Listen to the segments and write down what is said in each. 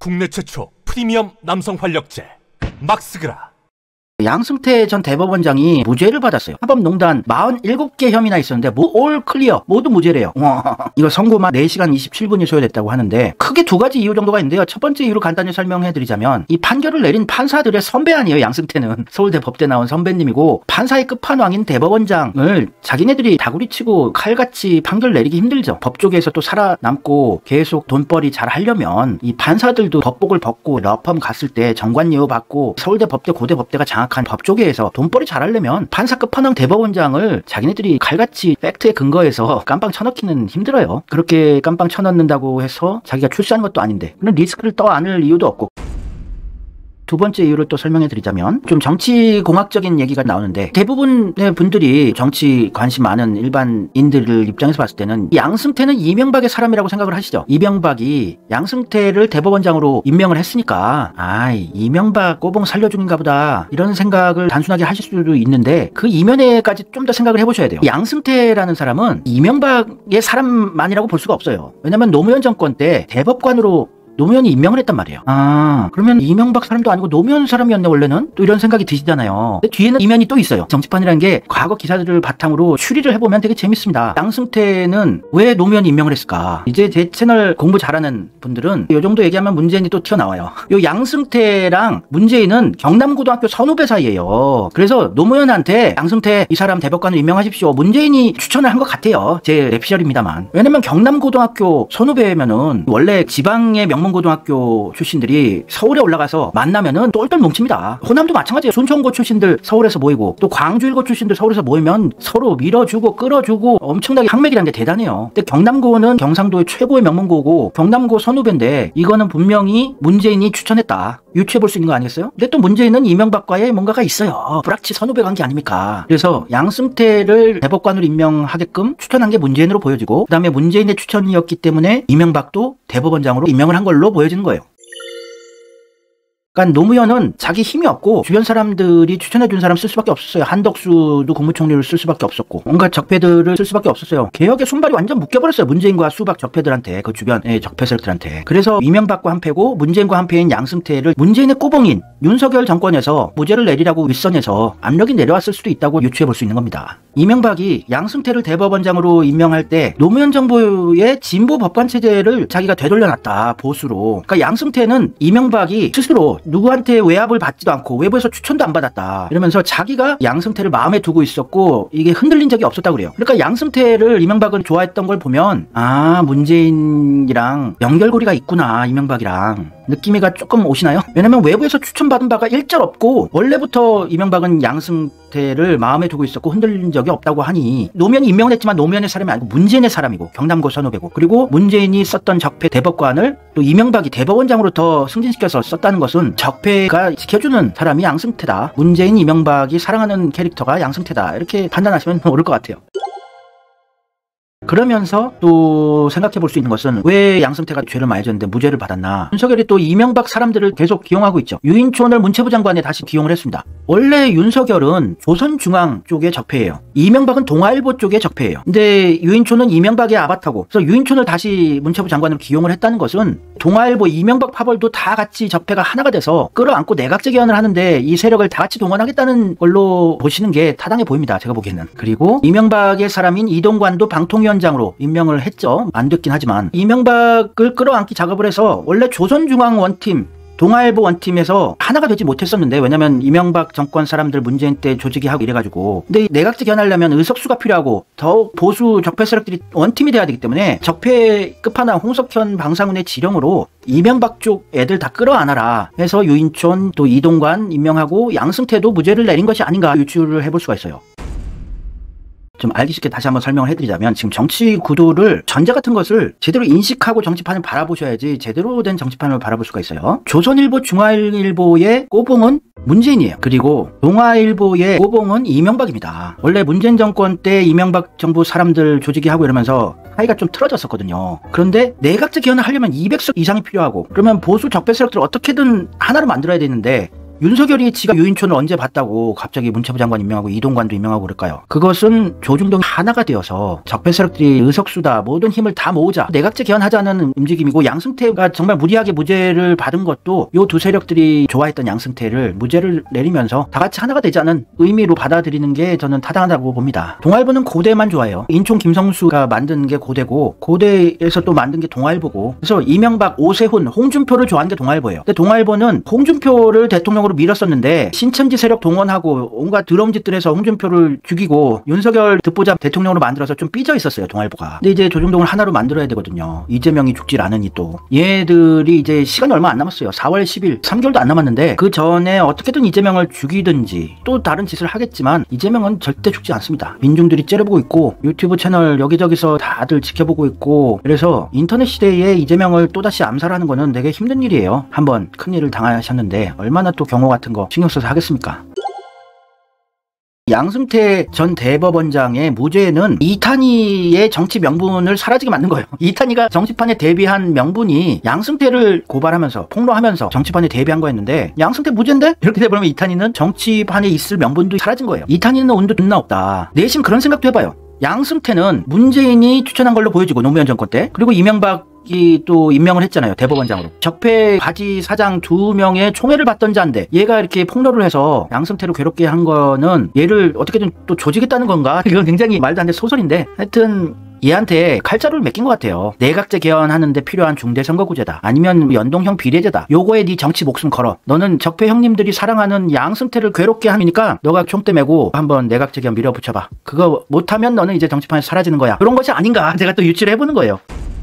국내 최초 프리미엄 남성 활력제 막스그라. 양승태 전 대법원장이 무죄를 받았어요. 사법농단 47개 혐의나 있었는데 올 클리어 모두 무죄래요. 이거 선고만 4시간 27분이 소요됐다고 하는데 크게 두 가지 이유 정도가 있는데요. 첫 번째 이유로 간단히 설명해드리자면 이 판결을 내린 판사들의 선배 아니에요. 양승태는 서울대 법대 나온 선배님이고 판사의 끝판왕인 대법원장을 자기네들이 다구리치고 칼같이 판결 내리기 힘들죠. 법조계에서 또 살아남고 계속 돈벌이 잘 하려면 이 판사들도 법복을 벗고 러펌 갔을 때 정관예우 받고 서울대 법대 고대 법대가 장악한 법조계에서 돈벌이 잘하려면 판사 끝판왕 대법원장을 자기네들이 칼같이 팩트에 근거해서 깜빵 쳐넣기는 힘들어요. 그렇게 깜빵 쳐넣는다고 해서 자기가 출세한 것도 아닌데 그런 리스크를 떠안을 이유도 없고. 두 번째 이유를 또 설명해 드리자면 좀 정치공학적인 얘기가 나오는데 대부분의 분들이 정치 관심 많은 일반인들 입장에서 봤을 때는 양승태는 이명박의 사람이라고 생각을 하시죠. 이명박이 양승태를 대법원장으로 임명을 했으니까 이명박 꼬봉 살려중인가 보다 이런 생각을 단순하게 하실 수도 있는데 그 이면에까지 좀 더 생각을 해보셔야 돼요. 양승태라는 사람은 이명박의 사람만이라고 볼 수가 없어요. 왜냐면 노무현 정권 때 대법관으로 노무현이 임명을 했단 말이에요. 그러면 이명박 사람도 아니고 노무현 사람이었네 원래는? 또 이런 생각이 드시잖아요. 근데 뒤에는 이면이 또 있어요. 정치판이라는 게 과거 기사들을 바탕으로 추리를 해보면 되게 재밌습니다. 양승태는 왜 노무현이 임명을 했을까? 이제 제 채널 공부 잘하는 분들은 이 정도 얘기하면 문재인이 또 튀어나와요. 요 양승태랑 문재인은 경남고등학교 선후배 사이예요. 그래서 노무현한테 양승태 이 사람 대법관을 임명하십시오. 문재인이 추천을 한 것 같아요. 제 뇌피셜입니다만. 왜냐면 경남고등학교 선후배면은 원래 지방의 고등학교 출신들이 서울에 올라가서 만나면은 똘똘 뭉칩니다. 호남도 마찬가지예요. 순천고 출신들 서울에서 모이고 또 광주일고 출신들 서울에서 모이면 서로 밀어주고 끌어주고 엄청나게 항맥이라는 게 대단해요. 근데 경남고는 경상도의 최고의 명문고고 경남고 선후배인데 이거는 분명히 문재인이 추천했다. 유추해 볼 수 있는 거 아니겠어요? 근데 또 문재인은 이명박과의 뭔가가 있어요. 불확치 선후배 관계 아닙니까? 그래서 양승태를 대법관으로 임명하게끔 추천한 게 문재인으로 보여지고 그 다음에 문재인의 추천이었기 때문에 이명박도 대법원장으로 임명을 한 걸로 보여지는 거예요. 그러니까 노무현은 자기 힘이 없고 주변 사람들이 추천해준 사람 쓸 수밖에 없었어요. 한덕수도 국무총리를 쓸 수밖에 없었고 온갖 적폐들을 쓸 수밖에 없었어요. 개혁의 손발이 완전 묶여버렸어요. 문재인과 수박 적폐들한테 그 주변의 적폐 세력들한테. 그래서 이명박과 한패고 문재인과 한패인 양승태를 문재인의 꼬봉인 윤석열 정권에서 무죄를 내리라고 윗선에서 압력이 내려왔을 수도 있다고 유추해 볼 수 있는 겁니다. 이명박이 양승태를 대법원장으로 임명할 때 노무현 정부의 진보 법관 체제를 자기가 되돌려놨다. 보수로. 그러니까 양승태는 이명박이 스스로 누구한테 외압을 받지도 않고 외부에서 추천도 안 받았다. 이러면서 자기가 양승태를 마음에 두고 있었고 이게 흔들린 적이 없었다고 그래요. 그러니까 양승태를 이명박은 좋아했던 걸 보면 문재인이랑 연결고리가 있구나. 이명박이랑. 느낌이가 조금 오시나요? 왜냐면 외부에서 추천받은 바가 일절 없고 원래부터 이명박은 양승태를 마음에 두고 있었고 흔들린 적이 없다고 하니 노무현이 임명을 했지만 노무현의 사람이 아니고 문재인의 사람이고 경남고 선후배고 그리고 문재인이 썼던 적폐 대법관을 또 이명박이 대법원장으로 더 승진시켜서 썼다는 것은 적폐가 지켜주는 사람이 양승태다. 문재인, 이명박이 사랑하는 캐릭터가 양승태다. 이렇게 판단하시면 옳을 것 같아요. 그러면서 또 생각해 볼 수 있는 것은 왜 양승태가 죄를 많이 졌는데 무죄를 받았나. 윤석열이 또 이명박 사람들을 계속 기용하고 있죠. 유인촌을 문체부 장관에 다시 기용을 했습니다. 원래 윤석열은 조선중앙 쪽의 적폐예요. 이명박은 동아일보 쪽의 적폐예요. 근데 유인촌은 이명박의 아바타고 그래서 유인촌을 다시 문체부 장관으로 기용을 했다는 것은 동아일보 이명박 파벌도 다 같이 적폐가 하나가 돼서 끌어안고 내각제 개헌을 하는데 이 세력을 다 같이 동원하겠다는 걸로 보시는 게 타당해 보입니다. 제가 보기에는. 그리고 이명박의 사람인 이동관도 방통위원장으로 임명을 했죠. 안 됐긴 하지만 이명박을 끌어안기 작업을 해서 원래 조선중앙 원팀 동아일보 원팀에서 하나가 되지 못했었는데 왜냐면 이명박 정권 사람들 문재인 때 조직이 하고 이래가지고 근데 내각제 개헌하려면 의석수가 필요하고 더 보수 적폐 세력들이 원팀이 돼야 되기 때문에 적폐 끝판왕 홍석현 방상훈의 지령으로 이명박 쪽 애들 다 끌어안아라 해서 유인촌 또 이동관 임명하고 양승태도 무죄를 내린 것이 아닌가 유추를 해볼 수가 있어요. 좀 알기 쉽게 다시 한번 설명을 해드리자면 지금 정치 구도를 전제 같은 것을 제대로 인식하고 정치판을 바라보셔야지 제대로 된 정치판을 바라볼 수가 있어요. 조선일보, 중앙일보의 꼬봉은 문재인이에요. 그리고 동아일보의 꼬봉은 이명박입니다. 원래 문재인 정권 때 이명박 정부 사람들 조직이 하고 이러면서 사이가 좀 틀어졌었거든요. 그런데 내각제 개헌을 하려면 200석 이상이 필요하고 그러면 보수 적폐 세력들을 어떻게든 하나로 만들어야 되는데 윤석열이 지가 유인촌을 언제 봤다고 갑자기 문체부 장관 임명하고 이동관도 임명하고 그럴까요? 그것은 조중동이 하나가 되어서 적폐 세력들이 의석수다 모든 힘을 다 모으자 내각제 개헌하자는 움직임이고, 양승태가 정말 무리하게 무죄를 받은 것도 요 두 세력들이 좋아했던 양승태를 무죄를 내리면서 다 같이 하나가 되자는 의미로 받아들이는 게 저는 타당하다고 봅니다. 동아일보는 고대만 좋아해요. 인촌 김성수가 만든 게 고대고, 고대에서 또 만든 게 동아일보고, 그래서 이명박, 오세훈, 홍준표를 좋아하는 게 동아일보예요. 근데 동아일보는 홍준표를 대통령으로 밀었었는데 신천지 세력 동원하고 온갖 더러운 짓들 해서 홍준표를 죽이고 윤석열 듣보잡 대통령으로 만들어서 좀 삐져 있었어요, 동아일보가. 근데 이제 조중동을 하나로 만들어야 되거든요. 이재명이 죽질 않으니 또. 얘들이 이제 시간이 얼마 안 남았어요. 4월 10일, 3개월도 안 남았는데 그 전에 어떻게든 이재명을 죽이든지 또 다른 짓을 하겠지만 이재명은 절대 죽지 않습니다. 민중들이 째려보고 있고 유튜브 채널 여기저기서 다들 지켜보고 있고, 그래서 인터넷 시대에 이재명을 또다시 암살하는 거는 되게 힘든 일이에요. 한번 큰일을 당하셨는데 얼마나 또 경호 같은 거 신경 써서 하겠습니까? 양승태 전 대법원장의 무죄는 이탄희의 정치 명분을 사라지게 만든 거예요. 이탄희가 정치판에 데뷔한 명분이 양승태를 고발하면서 폭로하면서 정치판에 데뷔한 거였는데, 양승태 무죄인데? 이렇게 돼버리면 이탄희는 정치판에 있을 명분도 사라진 거예요. 이탄희는 운도 존나 없다. 내심 그런 생각도 해봐요. 양승태는 문재인이 추천한 걸로 보여지고, 노무현 정권 때, 그리고 이명박 또 임명을 했잖아요, 대법원장으로. 적폐 바지 사장 2명의 총애를 받던 자인데 얘가 이렇게 폭로를 해서 양승태를 괴롭게 한 거는 얘를 어떻게든 또 조지겠다는 건가? 이건 굉장히 말도 안 되는 소설인데, 하여튼 얘한테 칼자루를 맡긴 것 같아요. 내각제 개헌하는데 필요한 중대선거구제다, 아니면 연동형 비례제다, 요거에 네 정치 목숨 걸어. 너는 적폐 형님들이 사랑하는 양승태를 괴롭게 하니까 너가 총대 메고 한번 내각제 개헌 밀어붙여봐. 그거 못하면 너는 이제 정치판에서 사라지는 거야. 그런 것이 아닌가 제가 또 유추를 해보는 거예요.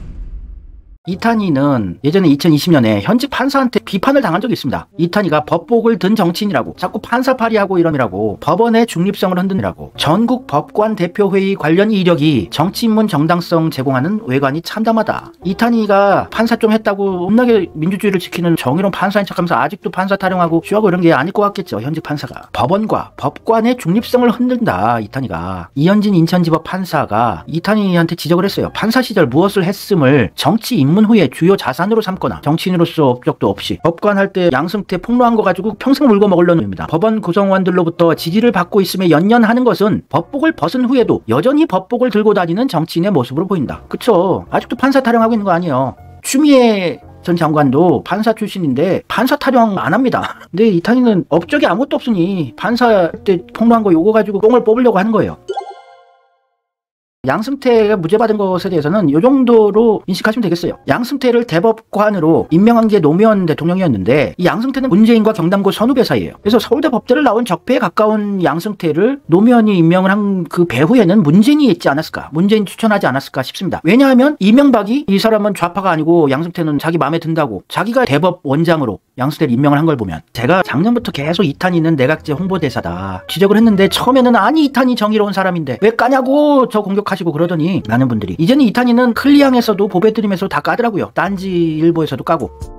이탄희는 예전에 2020년에 현직 판사한테 비판을 당한 적이 있습니다. 이탄희가 법복을 든 정치인이라고, 자꾸 판사팔이하고 이러느라고, 법원의 중립성을 흔드느라고, 전국 법관 대표회의 관련 이력이 정치인문 정당성 제공하는 외관이 참담하다. 이탄희가 판사 좀 했다고 겁나게 민주주의를 지키는 정의로운 판사인 척하면서 아직도 판사 타령하고 쉬하고 이런 게 아닐 것 같겠죠, 현직 판사가. 법원과 법관의 중립성을 흔든다, 이탄희가. 이현진 인천지법 판사가 이탄희한테 지적을 했어요. 판사 시절 무엇을 했음을 정치 입문 후에 주요 자산으로 삼거나 정치인으로서 업적도 없이 법관 할 때 양승태 폭로한 거 가지고 평생 물고 먹으려는 놈입니다. 법원 구성원들로부터 지지를 받고 있음에 연연하는 것은 법복을 벗은 후에도 여전히 법복을 들고 다니는 정치인의 모습으로 보인다. 그쵸? 아직도 판사 타령하고 있는 거 아니에요. 추미애 전 장관도 판사 출신인데 판사 타령 안 합니다. 근데 이탄희는 업적이 아무것도 없으니 판사 때 폭로한 거 요거 가지고 똥을 뽑으려고 하는 거예요. 양승태가 무죄받은 것에 대해서는 이 정도로 인식하시면 되겠어요. 양승태를 대법관으로 임명한 게 노무현 대통령이었는데, 이 양승태는 문재인과 경남고 선후배 사이예요. 그래서 서울대 법대를 나온 적폐에 가까운 양승태를 노무현이 임명을 한 그 배후에는 문재인이 있지 않았을까, 문재인 추천하지 않았을까 싶습니다. 왜냐하면 이명박이 이 사람은 좌파가 아니고 양승태는 자기 마음에 든다고 자기가 대법원장으로 양승태를 임명을 한 걸 보면, 제가 작년부터 계속 이탄희는 내각제 홍보대사다 지적을 했는데, 처음에는 아니 이탄희 정의로운 사람인데 왜 까냐고 저 공격하시고 그러더니 많은 분들이 이제는 이탄희는 클리앙에서도 보배드림에서 다 까더라고요. 딴지일보에서도 까고.